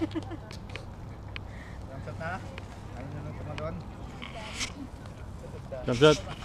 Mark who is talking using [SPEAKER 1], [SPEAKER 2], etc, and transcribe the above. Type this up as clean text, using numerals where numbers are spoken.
[SPEAKER 1] Jump shot na? Ano na nung tumalon?
[SPEAKER 2] Jump shot.